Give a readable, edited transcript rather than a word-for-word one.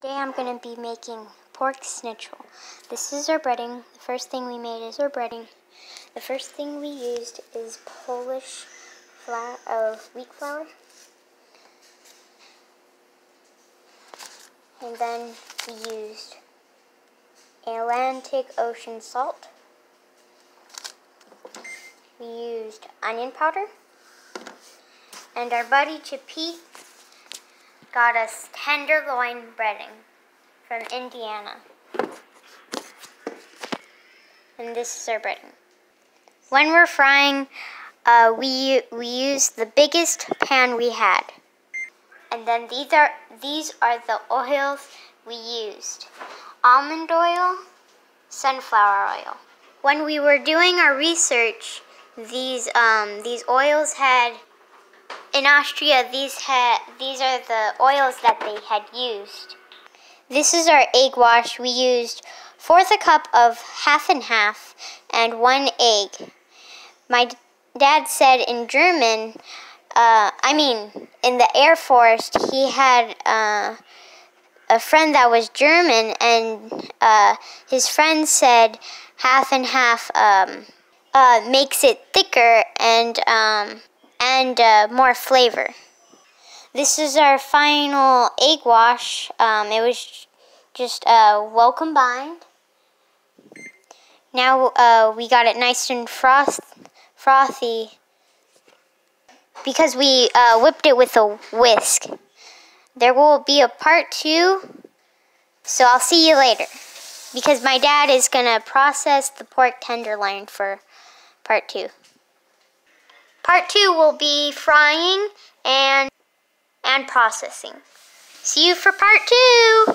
Today I'm going to be making pork schnitzel. This is our breading. The first thing we made is our breading. The first thing we used is Polish wheat flour. And then we used Atlantic Ocean salt. We used onion powder. And our buddy Pete got us tenderloin breading from Indiana. And this is our breading. When we're frying, we use the biggest pan we had. And then these are the oils we used. Almond oil, sunflower oil. When we were doing our research, these oils had, in Austria, these are the oils that they had used. This is our egg wash. We used 1/4 cup of half and half and 1 egg. My dad said in German, in the Air Force, he had a friend that was German, and his friend said half and half makes it thicker and more flavor. This is our final egg wash. It was just well combined. Now we got it nice and frothy because we whipped it with a whisk. There will be a part 2, so I'll see you later, because my dad is going to process the pork tenderloin for part 2. Part 2 will be frying and processing. See you for part 2!